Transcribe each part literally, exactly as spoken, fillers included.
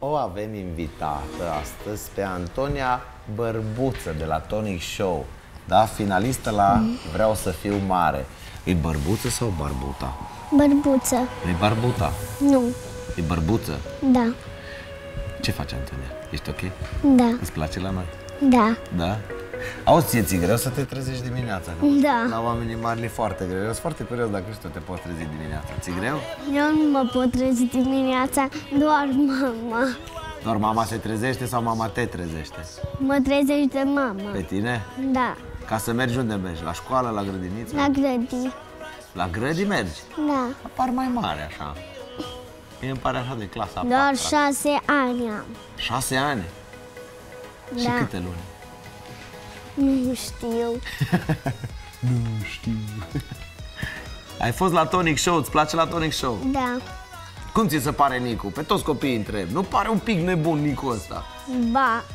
O avem invitată astăzi pe Antonia Bărbuță de la Tonic Show. Da, finalistă la Vreau să fiu mare. E Bărbuță sau Barbuta? Bărbuță. E Barbuta? Nu. E Bărbuță? Da. Ce faci, Antonia? Ești ok? Da. Îți place la noi? Da. Da? Auzi, ție ți-e greu să te trezești dimineața? Da. La oamenii mari e foarte greu. Eu sunt foarte curios dacă și tu te poți trezi dimineața. Ți-e greu? Eu nu mă pot trezi dimineața, doar mama. Doar mama se trezește sau mama te trezește? Mă trezește mama. Pe tine? Da. Ca să mergi unde mergi? La școală, la grădiniță? La grădini. La grădini mergi? Da. Apar mai mare așa. Mie îmi pare așa de clasa a Doar patra. șase ani am. Șase ani? Și Da. câte luni? Nu știu. Nu știu. Ai fost la Tonic Show, îți place la Tonic Show? Da. Cum ți se pare Nicu? Pe toți copiii întreb. Nu pare un pic nebun Nicu ăsta? Ba.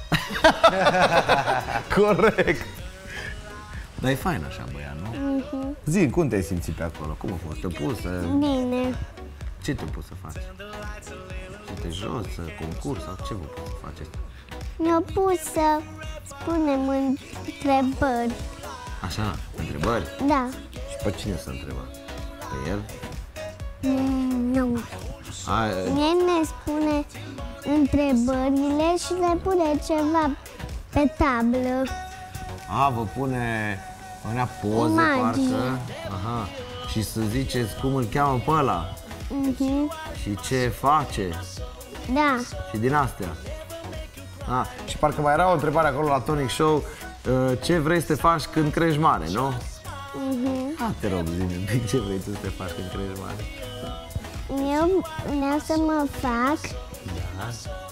Corect. Dar e fain așa, băiat, nu? Mm-hmm. Zi, cum te-ai simțit pe acolo? Cum a fost? Te-a pus să... Bine. Ce te-a pus să faci? Să te joci, să concurs sau ce vă pus să faceți? Mi-a pus să spunem întrebări. Așa, întrebări? Da. Și pe cine să întreba? Pe el? Mm, nu. A, El ne spune întrebările și ne pune ceva pe tablă. a vă pune... Punea poze, Imagine. parcă. Aha. Și să ziceți cum îl cheamă pe ăla. Mm-hmm. Și ce face. Da. Și din astea. A, și parcă mai era o întrebare acolo la Tonic Show. uh, Ce vrei să te faci când crești mare, nu? Mm-hmm. A, te rog, zi-mi un pic ce vrei tu să te faci când crești mare. Eu vreau să mă fac Da.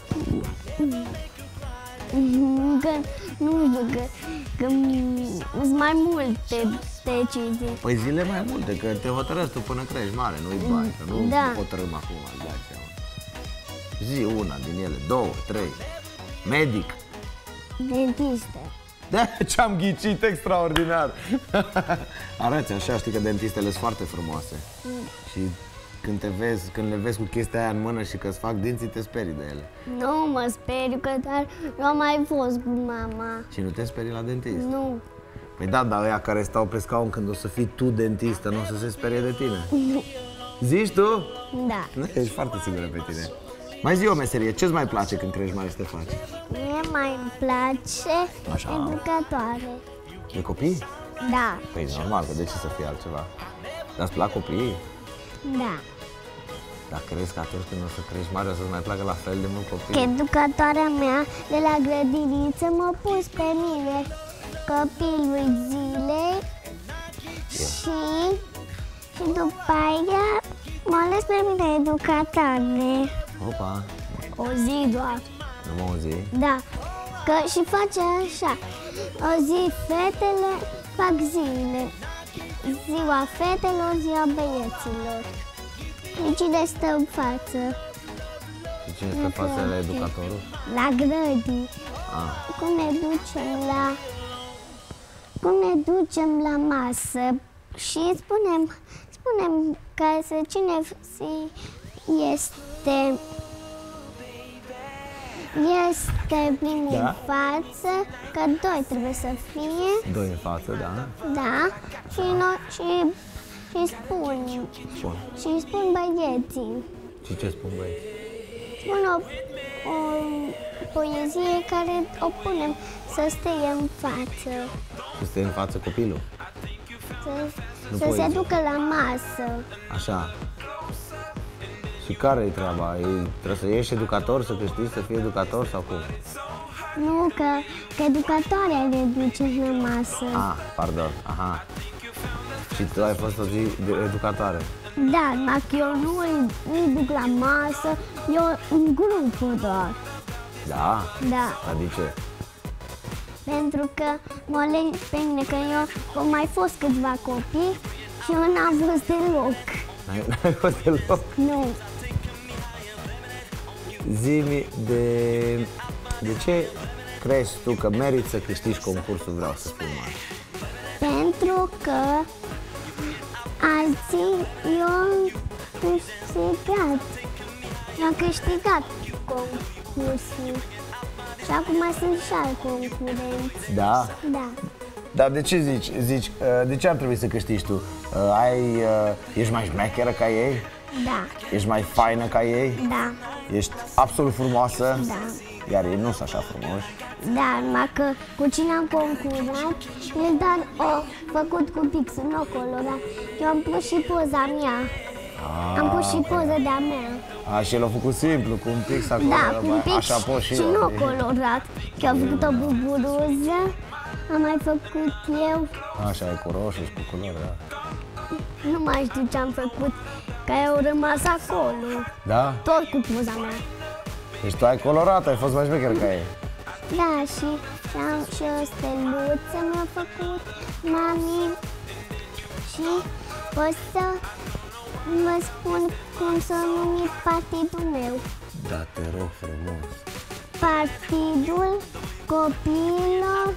că, nu știu, că, că sunt mai multe decizii. Păi zile mai multe, că te hotărăști tu până crești mare, nu-i bani, că nu Da. hotărâm acum, îți dai seama. Zi una din ele, două, trei. Medic. Dentiste. Da, ce-am ghicit extraordinar. Arăți așa, știi că dentistele sunt foarte frumoase. Și când te vezi, când le vezi cu chestia aia în mână și că îți fac dinții, te sperii de ele. Nu mă speriu, că dar eu am mai fost cu mama. Și nu te sperii la dentist? Nu. Păi da, dar ăia care stau pe scaun când o să fii tu dentistă, nu o să se sperie de tine. Zici tu? Da. Nu, ești foarte sigură pe tine. Mai zi o meserie, ce-ți mai place când crești mare să te faci? Mie mai place Așa. educatoare. De copii? Da. Păi normal, că de ce să fie altceva? Dar îți plac copiii? Da. Dar crezi că atunci când o să crești mare o să-ți mai placă la fel de mult Că copii? educatoarea mea de la grădiniță m-a pus pe mine copilul zilei și, și după aia m-a ales pe mine educatoare. Opa, O zi doar. nu mă auzi? Da. Că și face așa. O zi fetele fac zile. Ziua fetelor, ziua băieților. Și cine stă în față? Și cine stă față la educatorul? La grădini. Ah. Cum ne ducem la... Cum ne ducem la masă și spunem, spunem ca să cine este... Este primul Da. în față, că doi trebuie să fie, Doi în față, da? da, și, no, și, și spun, Bun. și spun băieții. Și ce spun băieți? Spun o, o poezie care o punem să stea în față, Să stai în față copilul? să, Nu să se poezie. ducă la masă. Așa. Și care e treaba? E, trebuie să ieși educator, să câștigi, să fii educator sau cum? Nu, că, că educatoarea ne duce la masă. Ah, pardon, aha. Și tu ai fost o zi de educatoare. Da, dacă eu nu îi, îi duc la masă, eu în grupul doar. Da? Da, Dar de ce? pentru că mă aleg pe mine, că eu au mai fost câțiva copii și eu n-am fost deloc. N-ai, n-ai fost deloc? Nu. Zi-mi de... De ce crezi tu că meriți să câștigi concursul Vreau să fiu mare? Pentru că azi eu am câștigat. Eu am câștigat concursul. concursuri. Și acum sunt și alți concurenți. Da? Da. Dar de ce zici? zici de ce ar trebui să câștigi tu? Ai, ești mai șmecheră ca ei? Da. Ești mai faină ca ei? Da. Ești absolut frumoasă? Da. Iar ei nu sunt așa frumoși. Da, numai că cu cine am concurat, el doar o făcut cu pixul, nu o colorat. Eu am pus și poza mea. Ah. Am pus și poza de-a mea. A, și el a făcut simplu, cu un pix acolo. Da, cu un pix așa pot și, și eu. nu o colorat. Că am făcut o buburuză, am mai făcut eu, Așa, e cu roșu și cu culori, da. nu mai știu ce am făcut, că au rămas acolo. Da? Tot cu poza mea. Deci tu ai colorat, ai fost mai șmecheră ca ei. Da, și, și am și o steluță mi-a făcut mami. Și o să vă spun cum s-a numit partidul meu. Da, te rog frumos. Partidul Copiilor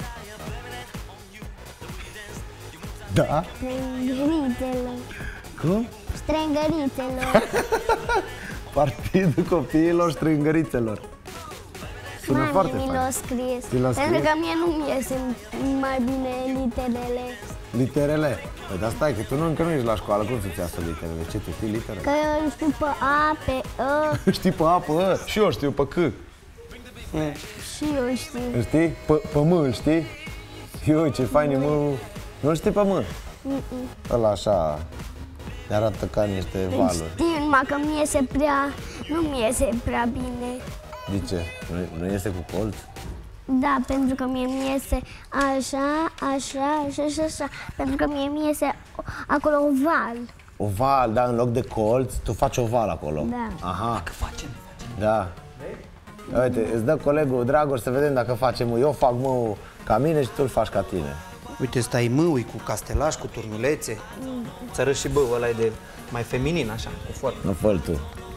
Da? Strângărițelor. Cum? Strângărițelor. Partidul Copiilor Strângărițelor. Sună Mami foarte mi fain. l-a scris. Ți l-a Pentru scris? că mie nu-mi iese mai bine literele. Literele. Păi dar stai, că tu nu, încă nu ești la școală, cum să-ți iasă literele? Ce, tu știi litere? Că eu știu pe A, pe Ă Știi pe A, pe Ă, și eu știu pe C. și eu știu. Știi? Pe, pe M, îl știi? Eu, ce fain e M. Nu știi pe M? Ăla așa, ne arată ca niște valuri. Știu, numai că mi iese prea, nu mi iese prea bine. De ce? Nu, nu iese cu colț? Da, pentru că mie mi iese așa, așa, așa și așa. Pentru că mie mi iese acolo oval. Oval, da, în loc de colț, tu faci oval acolo. Da. Aha. Că facem, facem. Da. Uite, îți dă colegul Dragoș să vedem dacă facem. Eu fac măul ca mine și tu îl faci ca tine. Uite, stai mâui cu castelaș, cu turnulețe. Ți arăt și băul ăla e de mai feminin, așa, cu formă. Nu fă tu.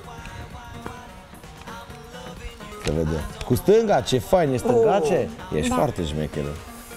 Să vedem. Cu stânga, ce fain, e stângace? Oh, ești da. foarte șmecheră.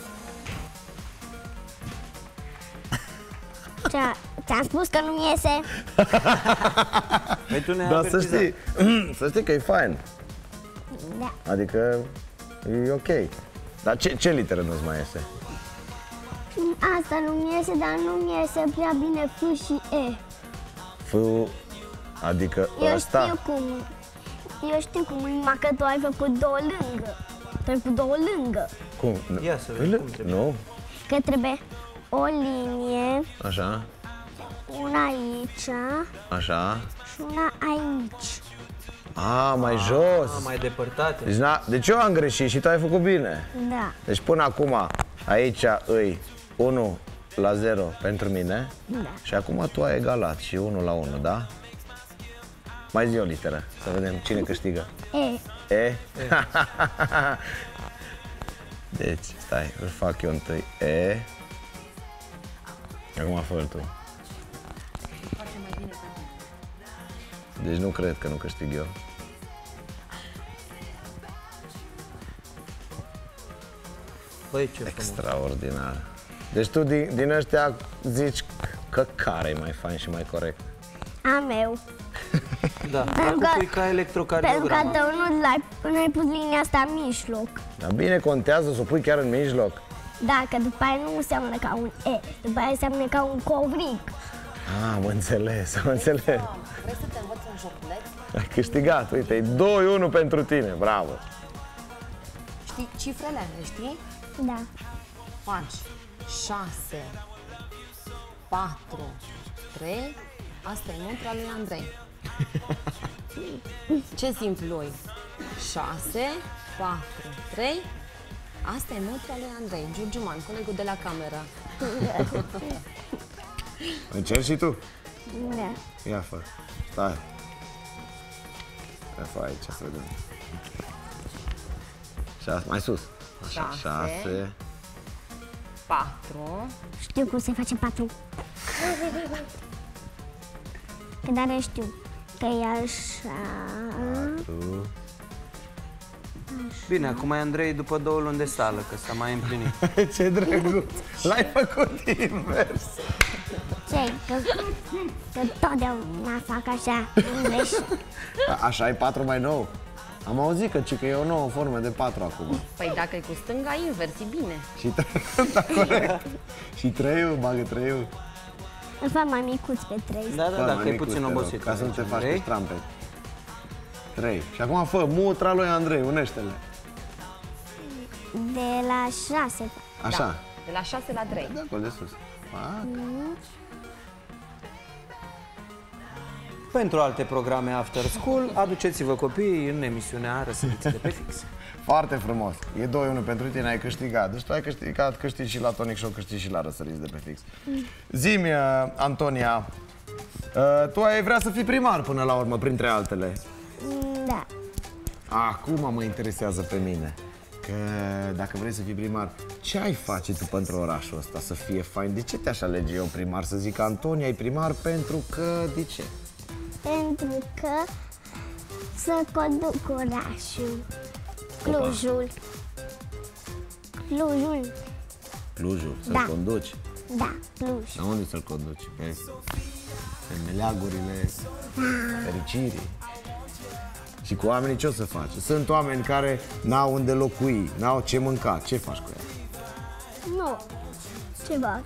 Ți-am spus că nu mi iese. Păi tu ne-ai Dar să avertizat. știi, să știi că e fain. Da. Adică e ok. Dar ce, ce literă nu-ți mai iese? Asta nu mi iese, dar nu mi iese prea bine F și E. F, adică Eu ăsta. știu cum. Eu știu cum, numai că tu ai făcut două lângă. Tu ai făcut două lângă. Cum? Ia să vedem cum trebuie. Nu? Că trebuie o linie, Așa, una aici așa. și una aici. A, mai jos. Ah, mai depărtate. Deci, na, deci eu am greșit și tu ai făcut bine. Da. Deci până acum aici îi unu la zero pentru mine. Da. Și acum tu ai egalat și unu la unu, da? Mai zi o literă, să vedem cine câștigă. E. E? Deci, stai, îl fac eu întâi. E. Acum fă-l tu. Deci nu cred că nu câștig eu. Băi, ce frumos. Extraordinar. Deci tu din, din ăștia zici că care e mai fain și mai corect? A meu. Da, Pentru acum că- pui ca Pentru că electrocardiogramă. tău nu l-ai, nu ai pus linia asta în mijloc. Dar bine contează să o pui chiar în mijloc. Da, că după aia nu seamănă ca un E, după aia seamănă ca un covric. Ah, am înțeles, am înțeles. Vrei să te învăț un joculeț? Ai câștigat, uite, e doi unu pentru tine, bravo. Știi cifrele, le știi? Da. Faci șase, patru, trei, asta e nutra lui Andrei. Ce simplu e? șase, patru, trei, asta e nutra lui Andrei. Giurgiuman, colegul de la cameră. Încerci și tu? Da. Ia fă, stai. Ia fă aici, să vedem. Șase, mai sus. Așa, Șase. șase. patru, Știu cum se face patru. Că dar știu că e așa. Tu. Bine, acum e Andrei după două luni de sală, că s-a mai împlinit. Ce drăguț! L-ai făcut invers! Ce? Că, că totdeauna fac așa, greș. A- Așa ai patru mai nou? Am auzit că, că e o nouă formă de patru acum. Păi dacă e cu stânga invers, e bine. Și trei, da, corect. Și treiul, bagă treiul. Îl fac mai micuț pe trei. Da, da, da, că e puțin obosit. Ca să nu te faci Andrei. pe strampe. trei. Și acum fă mutra lui Andrei, unește-le. De la șase. Așa. Da. De la șase la trei. De acolo de sus. patru. Pentru alte programe After School, aduceți-vă copiii în emisiunea Răsăriți de pe fix. Foarte frumos. E doi unu pentru tine, ai câștigat. Deci tu ai câștigat, câștigi și la Tonic Show, câștigi și la Răsăriți de pe fix. Zi-mi, uh, Antonia, uh, tu ai vrea să fii primar până la urmă, printre altele. Da. Acum mă interesează pe mine. Că dacă vrei să fii primar, ce ai face tu pentru orașul ăsta să fie fain? De ce te-aș alege eu primar? Să zic că Antonia e primar pentru că... De ce? Pentru că să conduc orașul. Clujul. Clujul. Clujul, să-l Da. conduci. Da, Cluj. La unde să-l conduci? Pe, pe meleagurile fericirii. Și cu oamenii ce o să faci? Sunt oameni care n-au unde locui, n-au ce mânca. Ce faci cu ei? Nu. Ceva.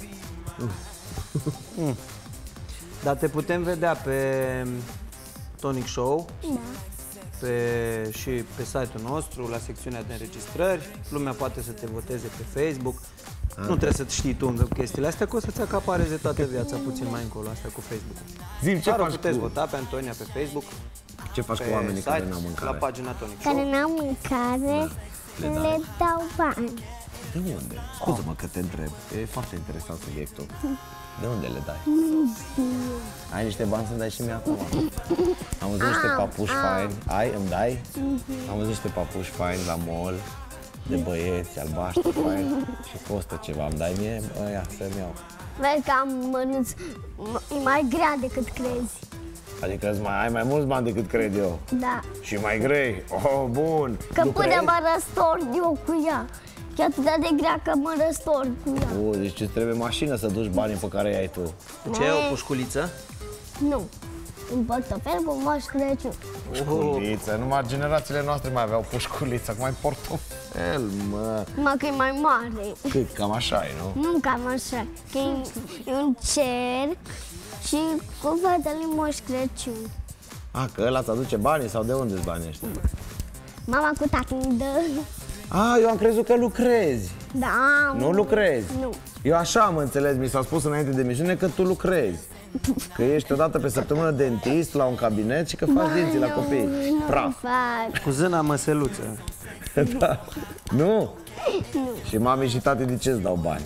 Dar te putem vedea pe Tonic Show, Da. pe, și pe site-ul nostru, la secțiunea de înregistrări. Lumea poate să te voteze pe Facebook. Nu trebuie să știi tu încă chestiile astea, că o să-ți acapareze toată viața puțin mai încolo, asta cu Facebook-ul. Zi-mi, ce Dar o faci puteți cu, vota pe Antonia pe Facebook, ce faci pe cu oamenii care site, n-au la mâncare? pagina Tonic Show. Care n-au mâncare, Le le, dai. dau bani. De unde? Scuză-mă că te întreb. E foarte interesant subiectul. De unde le dai? Ai niște bani să-mi dai și mie acum? Am văzut niște papuși faini. Ai? Îmi dai? Am văzut niște papuși faini la mall, de băieți, albaștri faini. Și costă ceva. Îmi dai mie? Bă, ia, să-mi iau. Vezi că am mănuț, e mai grea decât crezi. Adică îți mai, ai mai mulți bani decât cred eu. Da. Și mai grei. Oh, bun. Că până Lucrezi? mă răstorn eu cu ea. E atât de grea că mă răstorn cu ea. Uh, deci îți trebuie mașină să duci banii pe care i-ai tu. Ce e o pușculiță? Nu. Un portofel cu Moș Crăciun. Pușculiță, numai generațiile noastre mai aveau pușculiță, acum ai portofel, mă. Mă, că e mai mare. Cât, cam așa e, nu? Nu cam așa. Că e, e un cerc și cu fața lui Moș Crăciun. A, că ăla îți aduce banii sau de unde-s banii ăștia? Mama cu tati îmi dă. A, eu am crezut că lucrezi. Da. Nu lucrezi? Nu. Eu așa am înțeles, mi s-a spus înainte de emisiune că tu lucrezi. Că ești odată pe săptămână dentist la un cabinet și că faci dinții la copii. Nu Praf. fac. Cu zâna măseluță. Da. Nu? Nu. Și mami și tati de ce îți dau bani?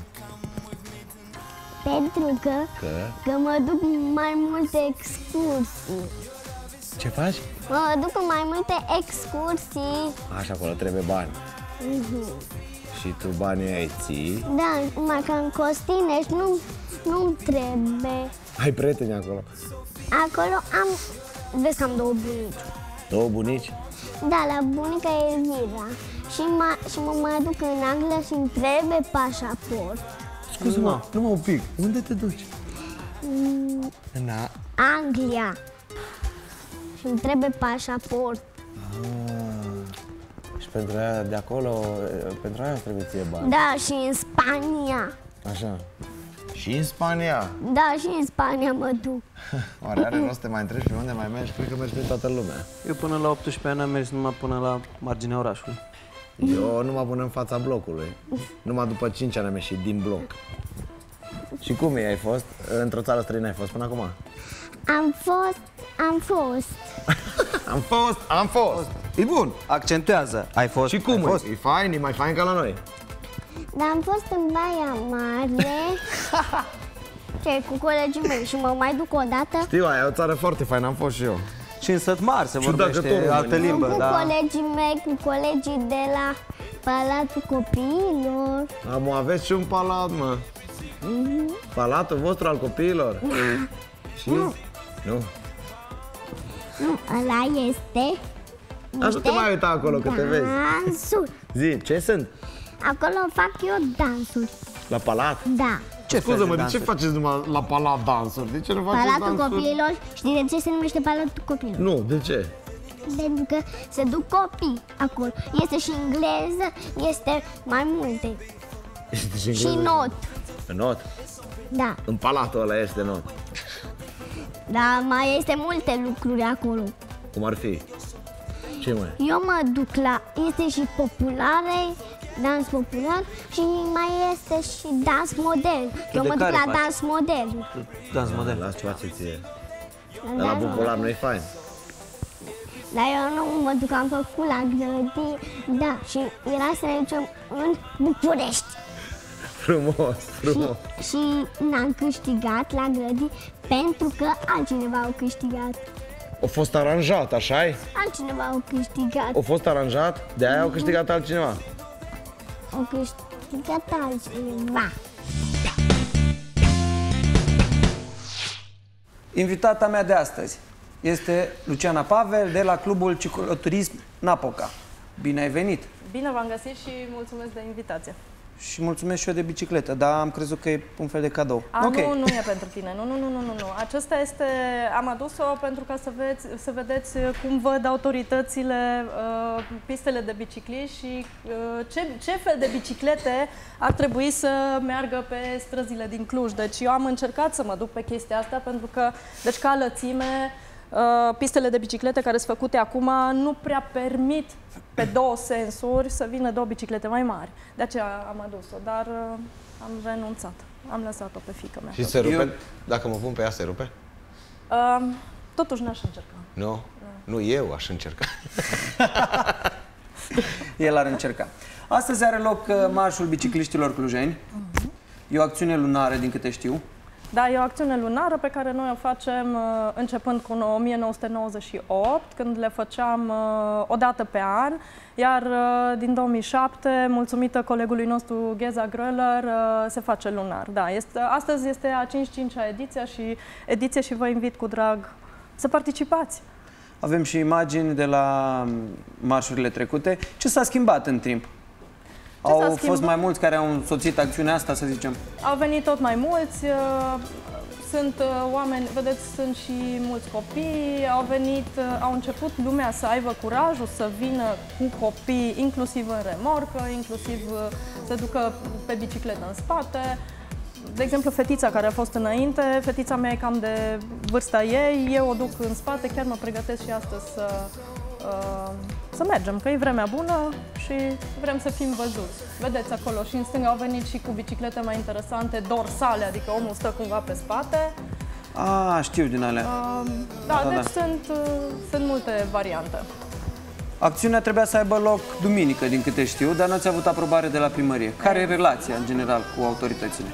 Pentru că, Că? că mă duc mai multe excursii. Ce faci? Mă duc în mai multe excursii. Așa, acolo trebuie bani. Și tu banii ai ții. Da, numai că în Costinești nu, nu trebuie. Ai prieteni acolo. Acolo am, vezi că am două bunici. Două bunici? Da, la bunica Elvira. Și mă, și mă mai duc în Anglia și îmi trebuie pașaport. Scuze-mă, numai un pic. Unde te duci? Mm, În a... Anglia. Și îmi trebuie pașaport. Și pentru aia de acolo, pentru aia trebuie ție bani. Da, și în Spania. Așa. Și în Spania. Da, și în Spania mă duc. Oare are rost să te mai întrebi pe unde mai mergi? Cred că mergi pe toată lumea. Eu până la optsprezece ani am mers numai până la marginea orașului. Eu numai până în fața blocului. Numai după cinci ani am ieșit din bloc. Și cum e, ai fost? Într-o țară străină ai fost până acum? Am fost, am fost. Am fost, am fost. E bun. Accentuează. Ai fost? Și cum ai e? fost? E fain, e mai fain ca la noi. Dar am fost în Baia Mare. Ce, cu colegii mei și mă mai duc o dată. Știu, aia e o țară foarte faină, am fost și eu. Și în Sătmar se Și dacă tot vorbește altă România. limbă, cu da. colegii mei, cu colegii de la Palatul Copiilor. Am aveți și un palat, mă. Palatul vostru al copiilor? Și? Nu. Nu. Nu, ăla este. Dar nu te mai uita acolo că te vezi. Dansuri. Zi, ce sunt? Acolo fac eu dansuri. La palat? Da. Ce fel Scuză-mă, de ce dansuri? faceți numai la palat dansuri? De ce nu faceți Palatul dansuri? Copiilor. Știi de ce se numește Palatul Copiilor? Nu, de ce? Pentru că se duc copii acolo. Este și engleză, este mai multe. Este Și not. Not? Da. În palatul ăla este not. Dar mai este multe lucruri acolo. Cum ar fi? Ce mai? Eu mă duc la... Este și populare, dans popular și mai este și dans model. Eu de mă duc care la faci? dans model. Dans model. Las place ție. La Dar la dans popular model. nu-i fain. Dar eu nu mă duc, am făcut la grădini, da, și era să ne ducem în București. Frumos, frumos. Și, și n-am câștigat la grădini pentru că altcineva au câștigat. A fost aranjat, așa-i? Altcineva au câștigat. A fost aranjat, de-aia au câștigat altcineva. Au câștigat altcineva. Invitata mea de astăzi este Luciana Pavel de la Clubul Cicloturism Napoca. Bine ai venit! Bine v-am găsit și mulțumesc de invitație. Și mulțumesc și eu de bicicletă, dar am crezut că e un fel de cadou. A, Ok. nu, nu e pentru tine. Nu, nu, nu, nu, nu, nu. Acesta este... Am adus-o pentru ca să, veți, să vedeți cum văd autoritățile uh, pistele de bicicliști și uh, ce, ce fel de biciclete ar trebui să meargă pe străzile din Cluj. Deci eu am încercat să mă duc pe chestia asta pentru că, deci ca lățime, uh, pistele de biciclete care sunt făcute acum nu prea permit pe două sensuri să vină două biciclete mai mari. De aceea am adus-o, dar uh, am renunțat. Am lăsat-o pe fiică mea. Și se rupe? Eu- Dacă mă pun pe ea, se rupe? Uh, totuși n-aș încerca. Nu? Nu, eu aș încerca. El ar încerca. Astăzi are loc uh, Marșul Bicicliștilor Clujeni. E o acțiune lunară, din câte știu. Da, e o acțiune lunară pe care noi o facem uh, începând cu o mie nouă sute nouăzeci și opt, când le făceam uh, o dată pe an, iar uh, din două mii șapte, mulțumită colegului nostru Geza Gröller, uh, se face lunar. Da, este, astăzi este a cincizeci și cincea ediție și, ediție și vă invit cu drag să participați. Avem și imagini de la um, marșurile trecute. Ce s-a schimbat în timp? s-a Au fost schimbat? mai mulți care au însoțit acțiunea asta, să zicem. Au venit tot mai mulți, uh, sunt uh, oameni, vedeți, sunt și mulți copii, au venit, uh, au început lumea să aibă curajul să vină cu copii, inclusiv în remorcă, inclusiv uh, să ducă pe bicicletă în spate. De exemplu, fetița care a fost înainte, fetița mea e cam de vârsta ei, eu o duc în spate, chiar mă pregătesc și astăzi să, uh, să mergem, că e vremea bună și vrem să fim văzuți. Vedeți acolo și în stânga au venit și cu biciclete mai interesante, dorsale, adică omul stă cumva pe spate. A, știu din alea. Uh, da, Da, deci da. Sunt, uh, sunt multe variante. Acțiunea trebuia să aibă loc duminică, din câte știu, dar n-ați avut aprobare de la primărie. Care e relația, în general, cu autoritățile?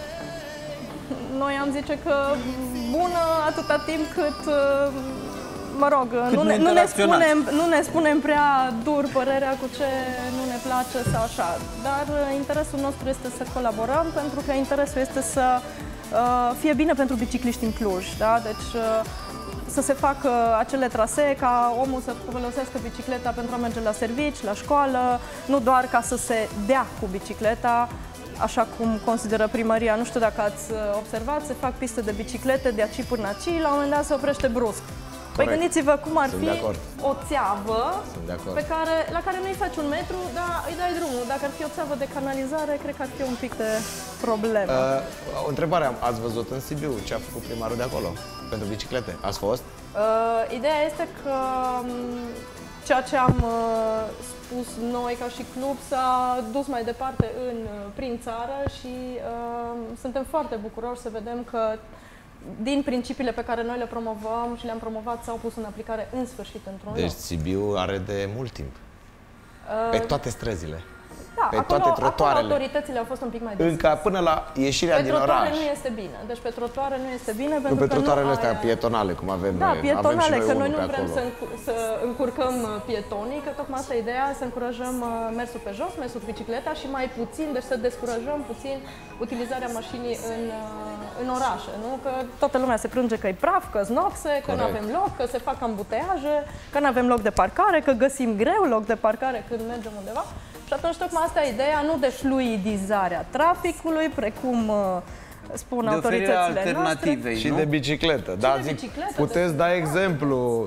Noi am zice că bună atâta timp cât, uh, mă rog, Cât nu, nu ne, nu, ne interacționați. spunem, nu ne spunem prea dur părerea cu ce nu ne place sau așa. Dar uh, interesul nostru este să colaborăm, pentru că interesul este să uh, fie bine pentru bicicliști în Cluj. Da? Deci uh, să se facă acele trasee ca omul să folosească bicicleta pentru a merge la servici, la școală, nu doar ca să se dea cu bicicleta, așa cum consideră primăria. Nu știu dacă ați observat, se fac piste de biciclete de aici până aici, la un moment dat se oprește brusc. Păi gândiți-vă cum ar Sunt fi de acord. o țeavă Sunt de acord. pe care, la care nu-i faci un metru, dar îi dai drumul. Dacă ar fi o țeavă de canalizare, cred că ar fi un pic de problemă. Uh, o întrebare, am- ați văzut în Sibiu ce a făcut primarul de acolo pentru biciclete? Ați fost? Uh, ideea este că um, ceea ce am uh, spus noi ca și club s-a dus mai departe în, uh, prin țară și uh, suntem foarte bucuroși să vedem că din principiile pe care noi le promovăm și le-am promovat s-au pus în aplicare în sfârșit într-un Deci loc. Sibiu are de mult timp. Uh, Pe toate străzile. da, pe acolo, toate acolo trotuarele. autoritățile au fost un pic mai deschise. Încă până la ieșirea Pe din trotuare oraș. nu este bine. Deci pe trotuare nu este bine Nu pentru pe că trotuarele nu astea ai... pietonale, cum avem Da, noi. pietonale, avem și că noi noi nu unul pe vrem acolo. să, încu- să încurcăm uh, pietonii, că tocmai asta e ideea, să încurajăm uh, mersul pe jos, mersul cu bicicleta și mai puțin, deci să descurajăm puțin utilizarea mașinii în, uh, în orașe, nu? Că toată lumea se plânge că e praf, că znoxe, că nu Corect. avem loc, că se fac ambuteiaje, că nu avem loc de parcare, că găsim greu loc de parcare când mergem undeva. Și atunci tocmai asta e ideea, nu de fluidizarea traficului, precum uh, spun De oferirea autoritățile noastre. alternativei, Și nu? de bicicletă. Da, de zic, bicicletă, puteți da exemplu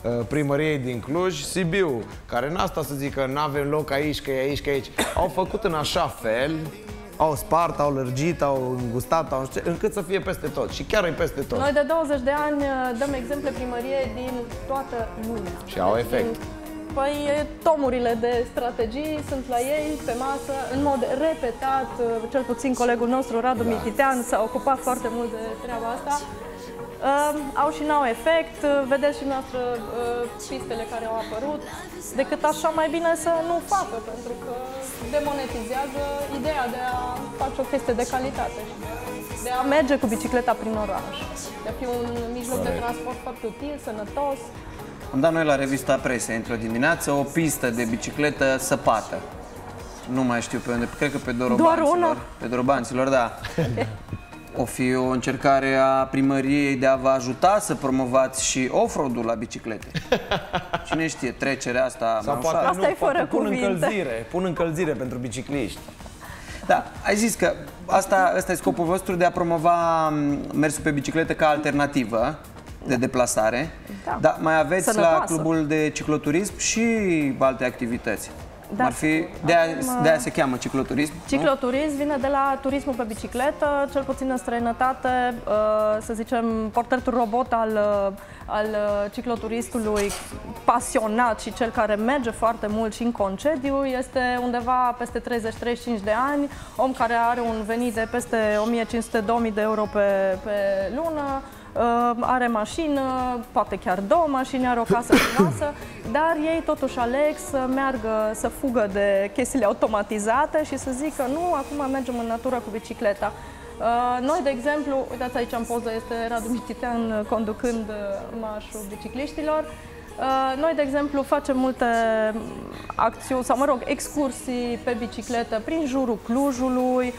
primăriei din Cluj, Sibiu, care n-a stat să zică n-avem loc aici, că e aici, că e aici. Au făcut în așa fel, au spart, au lărgit, au îngustat, au încât să fie peste tot. Și chiar e peste tot. Noi de douăzeci de ani dăm exemple primăriei din toată lumea. Și au efect. Păi tomurile de strategii sunt la ei pe masă, în mod repetat, cel puțin colegul nostru Radu da. Mititean s-a ocupat foarte mult de treaba asta. Uh, au și n-au efect, vedeți și noastră uh, pistele care au apărut, decât așa mai bine să nu facă, pentru că demonetizează ideea de a face o chestie de calitate, de a merge cu bicicleta prin oraș, de a fi un mijloc de transport foarte util, sănătos. Am dat noi la revista Presă, într-o dimineață, o pistă de bicicletă săpată. Nu mai știu pe unde, cred că pe Dorobanților. Pe Dorobanților, da. O fi o încercare a primăriei de a vă ajuta să promovați și off-road-ul la biciclete. Cine știe, trecerea asta sau mai poate ușoară. Asta e fără pun cuvinte. încălzire, pun încălzire pentru bicicliști. Da, ai zis că asta, asta e scopul vostru de a promova mersul pe bicicletă ca alternativă de deplasare, da. Dar mai aveți Sănătoasă. La clubul de cicloturism și alte activități. Da. Ar fi, de aia, de aia se cheamă cicloturism. Cicloturism nu? Vine de la turismul pe bicicletă, cel puțin în străinătate, să zicem, portretul robot al, al cicloturistului pasionat și cel care merge foarte mult și în concediu este undeva peste treizeci treizeci și cinci de ani, om care are un venit de peste o mie cinci sute - două mii de euro pe, pe lună. Are mașină, poate chiar două mașini, are o casă frumoasă, dar ei totuși aleg să meargă, să fugă de chestiile automatizate și să zică nu, acum mergem în natură cu bicicleta. Noi, de exemplu, uitați aici în poză, este Radu Mititean conducând marșul bicicliștilor. Noi, de exemplu, facem multe acțiuni, sau mă rog, excursii pe bicicletă prin jurul Clujului,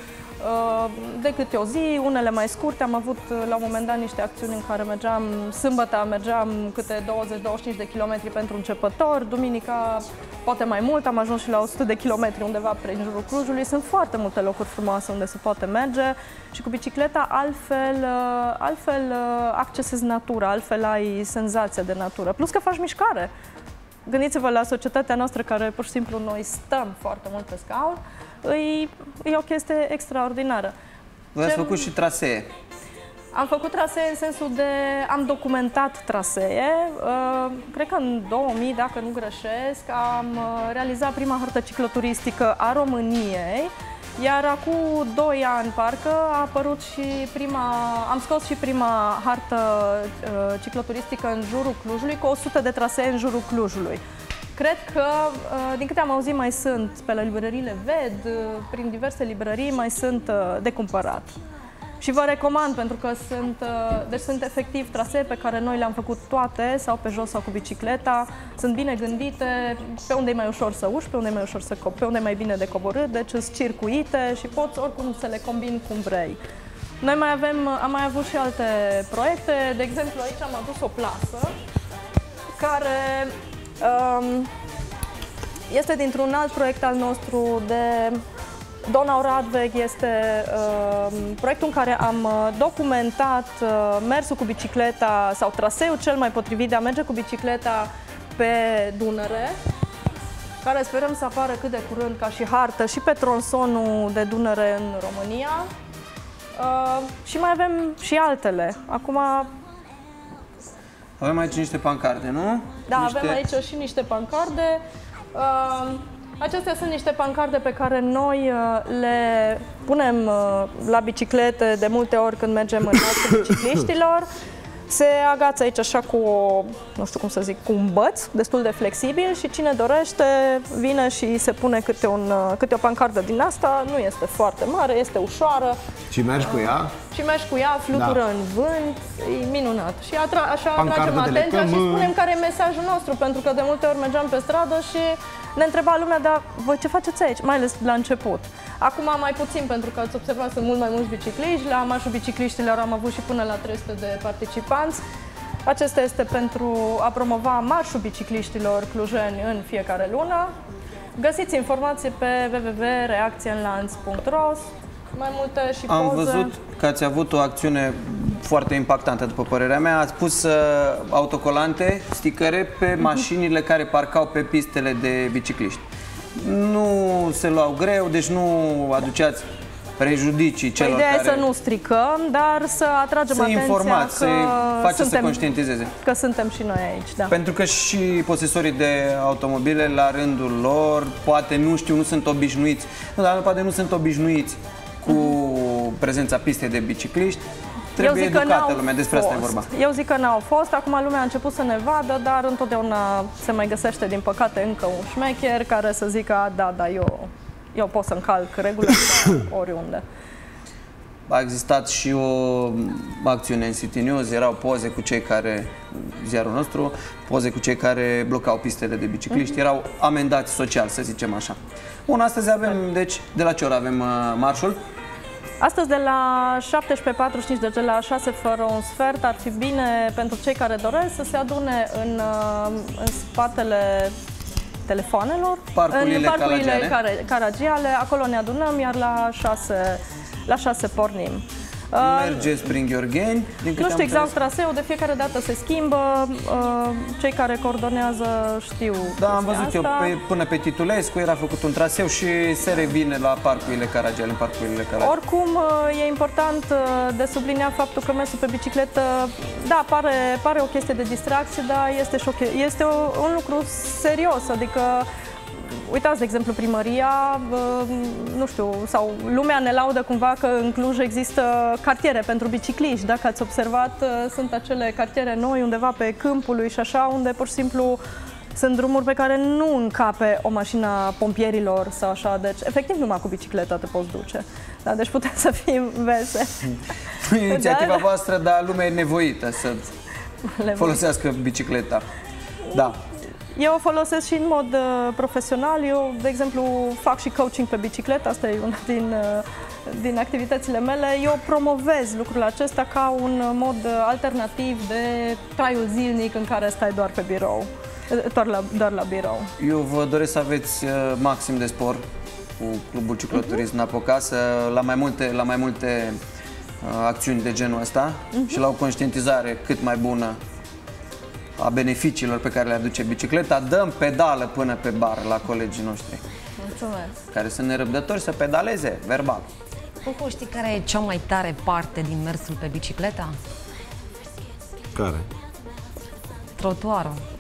de câte o zi, unele mai scurte. Am avut la un moment dat niște acțiuni în care mergeam, sâmbătă mergeam câte douăzeci - douăzeci și cinci de kilometri pentru începători, duminica poate mai mult, am ajuns și la o sută de kilometri undeva prin jurul Clujului. Sunt foarte multe locuri frumoase unde se poate merge și cu bicicleta altfel, altfel accesezi natura, altfel ai senzația de natură, plus că faci mișcare. Gândiți-vă la societatea noastră care pur și simplu noi stăm foarte mult pe scaun. E, e o chestie extraordinară. Voi ați făcut și trasee. Am făcut trasee în sensul de... am documentat trasee. Uh, cred că în două mii, dacă nu greșesc, am realizat prima hartă cicloturistică a României. Iar acum doi ani, parcă, a apărut și prima... am scos și prima hartă uh, cicloturistică în jurul Clujului, cu o sută de trasee în jurul Clujului. Cred că, din câte am auzit, mai sunt pe la librăriile Ved, prin diverse librării, mai sunt de cumpărat. Și vă recomand, pentru că sunt, deci sunt efectiv trasee pe care noi le-am făcut toate, sau pe jos sau cu bicicleta, sunt bine gândite, pe unde e mai ușor să uși, pe unde e mai ușor să pe unde e mai bine de coborât, deci sunt circuite și poți oricum să le combini cum vrei. Noi mai avem, am mai avut și alte proiecte, de exemplu aici am adus o plasă care este dintr-un alt proiect al nostru de Donau Radweg. Este uh, proiectul în care am documentat uh, mersul cu bicicleta sau traseul cel mai potrivit de a merge cu bicicleta pe Dunăre, care sperăm să apară cât de curând ca și hartă și pe tronsonul de Dunăre în România. Uh, și mai avem și altele. Acum avem aici niște pancarde, nu? Da, niște... avem aici și niște pancarde. Uh, acestea sunt niște pancarde pe care noi uh, le punem uh, la biciclete de multe ori când mergem în marșul bicicliștilor. Se agață aici așa cu o, nu știu cum să zic, cu un băț destul de flexibil și cine dorește vine și se pune câte, un, câte o pancardă din asta. Nu este foarte mare, este ușoară. Și mergi cu ea? Și mergi cu ea, flutură da. în vânt, e minunat. Și atra așa atragem atenția și spunem care e mesajul nostru, pentru că de multe ori mergeam pe stradă și ne întreba lumea, dar voi ce faceți aici? Mai ales la început. Acum mai puțin, pentru că ați observat, sunt mult mai mulți bicicliști. La marșul bicicliștilor am avut și până la trei sute de participanți. Acesta este pentru a promova marșul bicicliștilor clujeni în fiecare lună. Găsiți informații pe w w w punct reacție în lanț punct ro. Mai multe și poze. Am văzut că ați avut o acțiune foarte impactantă, după părerea mea. Ați pus uh, autocolante, sticăre pe mașinile care parcau pe pistele de bicicliști. Nu se luau greu, deci nu aduceați prejudicii celor Ideea care... e să nu stricăm, dar să atragem să atenția informați, că să faceți suntem, să conștientizeze. că suntem și noi aici. Da. Pentru că și posesorii de automobile, la rândul lor, poate nu știu, nu sunt obișnuiți, nu, dar poate nu sunt obișnuiți cu prezența pistei de bicicliști. Trebuie educată lumea, despre asta e vorba. Eu zic că n-au fost, acum lumea a început să ne vadă, dar întotdeauna se mai găsește, din păcate, încă un șmecher care să zică, da, da, eu, eu pot să încalc regulile oriunde. A existat și o acțiune în City News, erau poze cu cei care, ziarul nostru, poze cu cei care blocau pistele de bicicliști, mm-hmm. erau amendați social, să zicem așa. Bun, astăzi avem, deci, de la ce oră avem uh, marșul? Astăzi de la șaptesprezece patruzeci și cinci, deci de la șase fără un sfert, ar fi bine pentru cei care doresc să se adune în, în spatele telefoanelor, parcurile în parcurile Caragiale. Caragiale, acolo ne adunăm, iar la șase, la șase pornim. Mergeți prin Gheorgheni? Nu știu exact traseul, de fiecare dată se schimbă, cei care coordonează știu. Da, am văzut asta. eu, pe, până pe Titulescu era făcut un traseu și se revine la parcurile Caragiale, în parcurile Caragiale. Oricum, e important de subliniat faptul că mersul pe bicicletă, da, pare, pare o chestie de distracție, dar este, și o, este o, un lucru serios, adică uitați, de exemplu, primăria, nu știu, sau lumea ne laudă cumva că în Cluj există cartiere pentru bicicliști. Dacă ați observat, sunt acele cartiere noi undeva pe Câmpului și așa, unde pur și simplu sunt drumuri pe care nu încape o mașină a pompierilor sau așa. Deci, efectiv, numai cu bicicleta te poți duce. Da, deci putem să fim vese. Inițiativa da, voastră, dar lumea e nevoită să folosească bicicleta. Da. Eu o folosesc și în mod uh, profesional. Eu, de exemplu, fac și coaching pe bicicletă. Asta e una din, uh, din activitățile mele. Eu promovez lucrul acesta ca un mod alternativ de traiul zilnic în care stai doar pe birou, doar la, doar la birou. Eu vă doresc să aveți uh, maxim de spor cu Clubul Cicloturism uh-huh. Napoca, să, la mai multe, la mai multe uh, acțiuni de genul ăsta uh-huh. și la o conștientizare cât mai bună a beneficiilor pe care le aduce bicicleta. Dăm pedală până pe bar la colegii noștri. Mulțumesc. Care sunt nerăbdători să pedaleze verbal. Cucu, știi care e cea mai tare parte din mersul pe bicicleta? Care? Trotuarul.